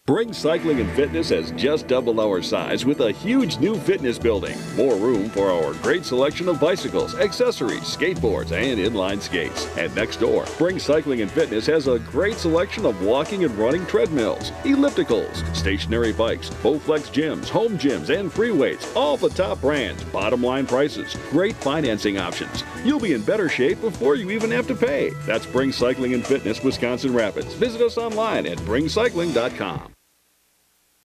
Bring Cycling and Fitness has just doubled our size with a huge new fitness building. More room for our great selection of bicycles, accessories, skateboards, and inline skates. And next door, Bring Cycling and Fitness has a great selection of walking and running treadmills, ellipticals, stationary bikes, Bowflex gyms, home gyms, and free weights. All the top brands, bottom line prices, great financing options. You'll be in better shape before you even have to pay. That's Bring Cycling and Fitness, Wisconsin Rapids. Visit us online at bringcycling.com.